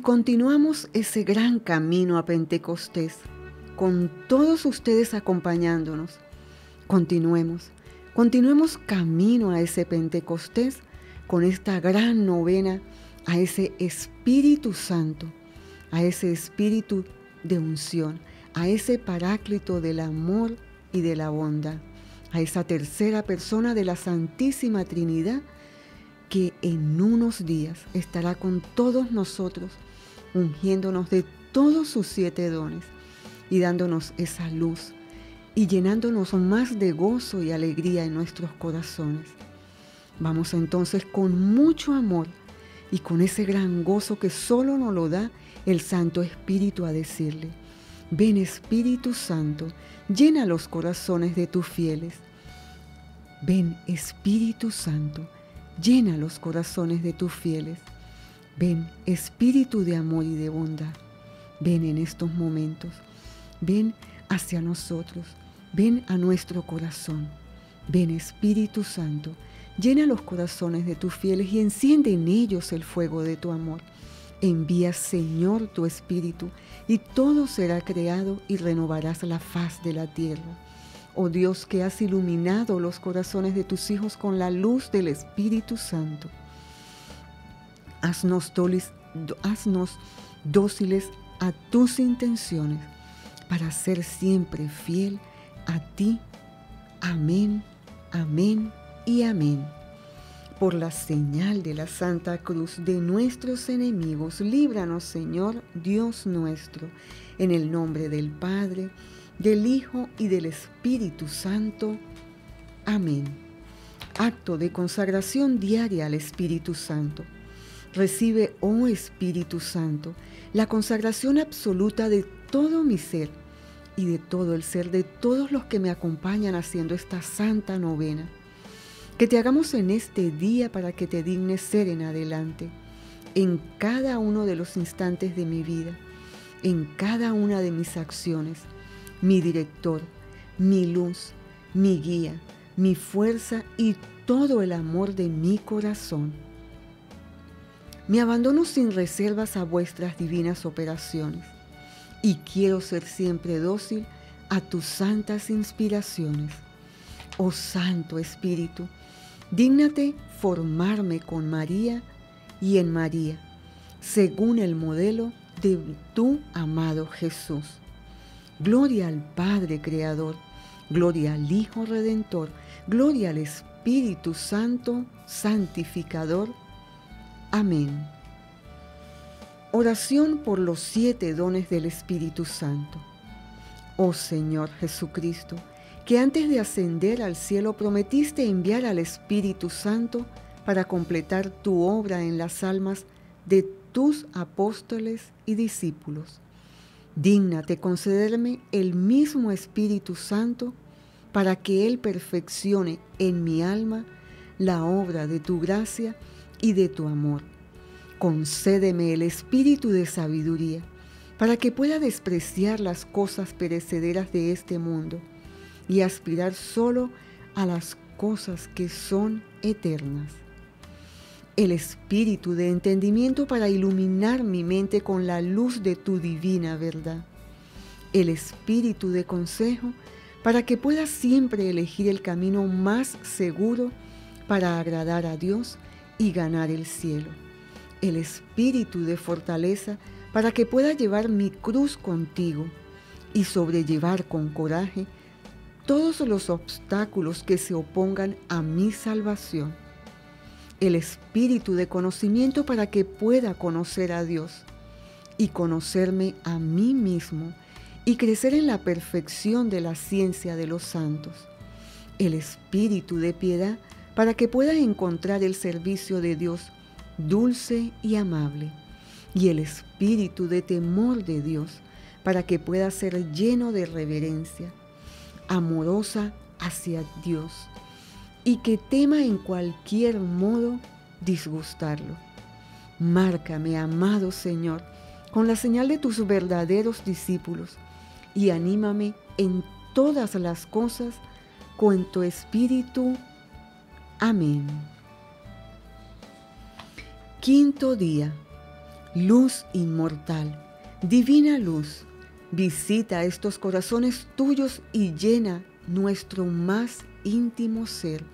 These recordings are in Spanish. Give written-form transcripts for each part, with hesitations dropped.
continuamos ese gran camino a Pentecostés, con todos ustedes acompañándonos. Continuemos camino a ese Pentecostés con esta gran novena a ese Espíritu Santo, a ese Espíritu de unción, a ese Paráclito del amor y de la bondad, a esa tercera persona de la Santísima Trinidad que en unos días estará con todos nosotros, ungiéndonos de todos sus 7 dones y dándonos esa luz y llenándonos más de gozo y alegría en nuestros corazones. Vamos entonces con mucho amor y con ese gran gozo que solo nos lo da el Santo Espíritu a decirle: ven Espíritu Santo, llena los corazones de tus fieles. Ven Espíritu Santo, llena los corazones de tus fieles. Ven Espíritu de amor y de bondad. Ven en estos momentos. Ven hacia nosotros. Ven a nuestro corazón. Ven Espíritu Santo, llena los corazones de tus fieles y enciende en ellos el fuego de tu amor. Envía, Señor, tu Espíritu, y todo será creado y renovarás la faz de la tierra. Oh Dios, que has iluminado los corazones de tus hijos con la luz del Espíritu Santo, haznos dóciles a tus intenciones para ser siempre fiel a ti. Amén, amén y amén. Por la señal de la Santa Cruz de nuestros enemigos, líbranos, Señor, Dios nuestro, en el nombre del Padre, del Hijo y del Espíritu Santo. Amén. Acto de consagración diaria al Espíritu Santo. Recibe, oh Espíritu Santo, la consagración absoluta de todo mi ser y de todo el ser de todos los que me acompañan haciendo esta santa novena. Que te hagamos en este día para que te dignes ser en adelante, en cada uno de los instantes de mi vida, en cada una de mis acciones, mi director, mi luz, mi guía, mi fuerza y todo el amor de mi corazón. Me abandono sin reservas a vuestras divinas operaciones y quiero ser siempre dócil a tus santas inspiraciones. Oh Santo Espíritu, dígnate formarme con María y en María, según el modelo de tu amado Jesús. Gloria al Padre Creador, gloria al Hijo Redentor, gloria al Espíritu Santo Santificador. Amén. Oración por los 7 dones del Espíritu Santo. Oh Señor Jesucristo, que antes de ascender al cielo prometiste enviar al Espíritu Santo para completar tu obra en las almas de tus apóstoles y discípulos. Dígnate concederme el mismo Espíritu Santo para que Él perfeccione en mi alma la obra de tu gracia y de tu amor. Concédeme el espíritu de sabiduría para que pueda despreciar las cosas perecederas de este mundo y aspirar solo a las cosas que son eternas. El espíritu de entendimiento para iluminar mi mente con la luz de tu divina verdad. El espíritu de consejo para que pueda siempre elegir el camino más seguro para agradar a Dios y ganar el cielo. El espíritu de fortaleza para que pueda llevar mi cruz contigo y sobrellevar con coraje todos los obstáculos que se opongan a mi salvación. El espíritu de conocimiento para que pueda conocer a Dios y conocerme a mí mismo y crecer en la perfección de la ciencia de los santos. El espíritu de piedad para que pueda encontrar el servicio de Dios dulce y amable, y el espíritu de temor de Dios para que pueda ser lleno de reverencia amorosa hacia Dios y que tema en cualquier modo disgustarlo. Márcame, amado Señor, con la señal de tus verdaderos discípulos y anímame en todas las cosas con tu espíritu. Amén. Quinto día. Luz inmortal, divina luz, visita estos corazones tuyos y llena nuestro más íntimo ser.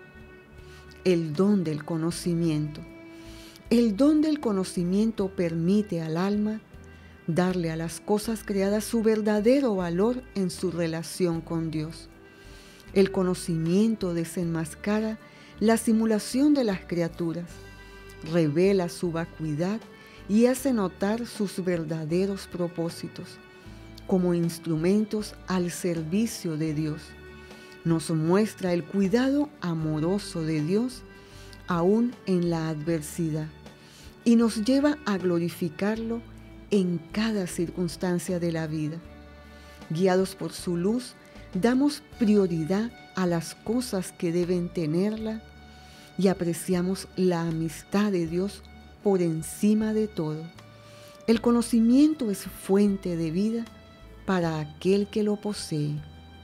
El don del conocimiento. El don del conocimiento permite al alma darle a las cosas creadas su verdadero valor en su relación con Dios. El conocimiento desenmascara la simulación de las criaturas, revela su vacuidad y hace notar sus verdaderos propósitos como instrumentos al servicio de Dios. Nos muestra el cuidado amoroso de Dios aún en la adversidad y nos lleva a glorificarlo en cada circunstancia de la vida. Guiados por su luz, damos prioridad a las cosas que deben tenerla y apreciamos la amistad de Dios por encima de todo. El conocimiento es fuente de vida para aquel que lo posee.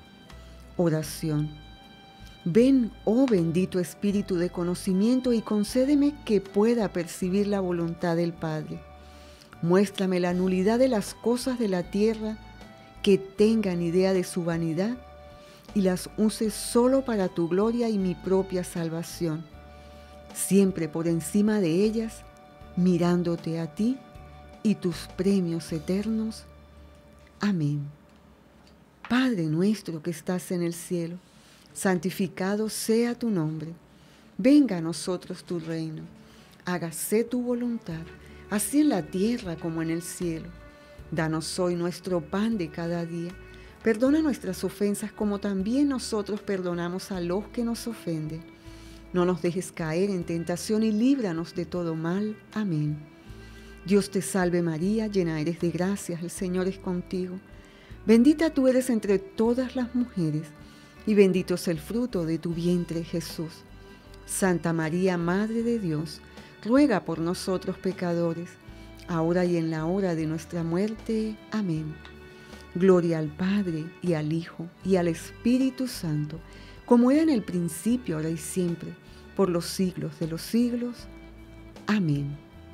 Oración. Ven, oh bendito Espíritu de conocimiento, y concédeme que pueda percibir la voluntad del Padre. Muéstrame la nulidad de las cosas de la tierra que tengan idea de su vanidad y las use solo para tu gloria y mi propia salvación, siempre por encima de ellas, mirándote a ti y tus premios eternos. Amén. Padre nuestro que estás en el cielo, santificado sea tu nombre. Venga a nosotros tu reino. Hágase tu voluntad, así en la tierra como en el cielo. Danos hoy nuestro pan de cada día. Perdona nuestras ofensas como también nosotros perdonamos a los que nos ofenden. No nos dejes caer en tentación y líbranos de todo mal. Amén. Dios te salve María, llena eres de gracia, el Señor es contigo. Bendita tú eres entre todas las mujeres, y bendito es el fruto de tu vientre, Jesús. Santa María, Madre de Dios, ruega por nosotros pecadores, ahora y en la hora de nuestra muerte. Amén. Gloria al Padre, y al Hijo, y al Espíritu Santo, como era en el principio, ahora y siempre, por los siglos de los siglos. Amén.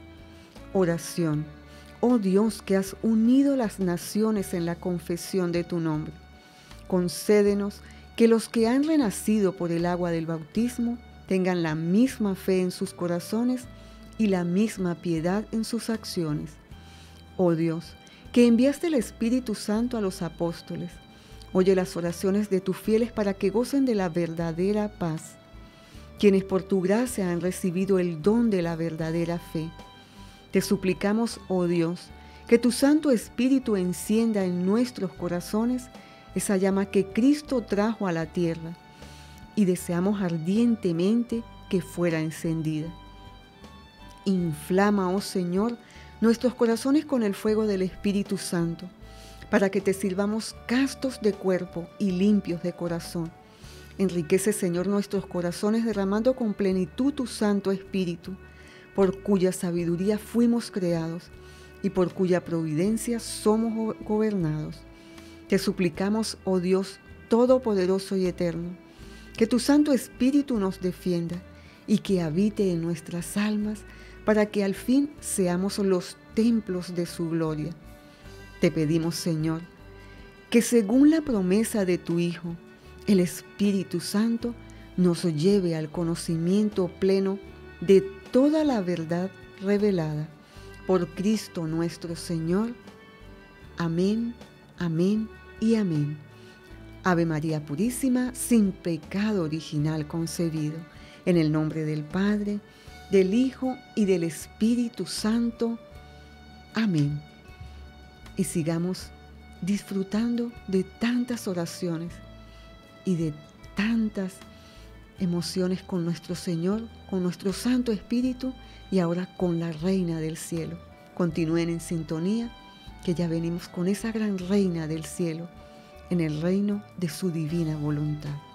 Oración. Oh Dios, que has unido las naciones en la confesión de tu nombre, concédenos que los que han renacido por el agua del bautismo tengan la misma fe en sus corazones y la misma piedad en sus acciones. Oh Dios, que enviaste el Espíritu Santo a los apóstoles, oye las oraciones de tus fieles para que gocen de la verdadera paz, quienes por tu gracia han recibido el don de la verdadera fe. Te suplicamos, oh Dios, que tu Santo Espíritu encienda en nuestros corazones esa llama que Cristo trajo a la tierra, y deseamos ardientemente que fuera encendida. Inflama, oh Señor, nuestros corazones con el fuego del Espíritu Santo, para que te sirvamos castos de cuerpo y limpios de corazón. Enriquece, Señor, nuestros corazones derramando con plenitud tu Santo Espíritu, por cuya sabiduría fuimos creados y por cuya providencia somos gobernados. Te suplicamos, oh Dios Todopoderoso y Eterno, que tu Santo Espíritu nos defienda y que habite en nuestras almas para que al fin seamos los templos de su gloria. Te pedimos, Señor, que según la promesa de tu Hijo, el Espíritu Santo nos lleve al conocimiento pleno de toda la verdad revelada por Cristo nuestro Señor. Amén, amén y amén. Ave María Purísima, sin pecado original concebido, en el nombre del Padre, del Hijo y del Espíritu Santo. Amén. Y sigamos disfrutando de tantas oraciones y de tantas emociones con nuestro Señor, con nuestro Santo Espíritu y ahora con la Reina del Cielo. Continúen en sintonía, que ya venimos con esa gran Reina del Cielo en el reino de su divina voluntad.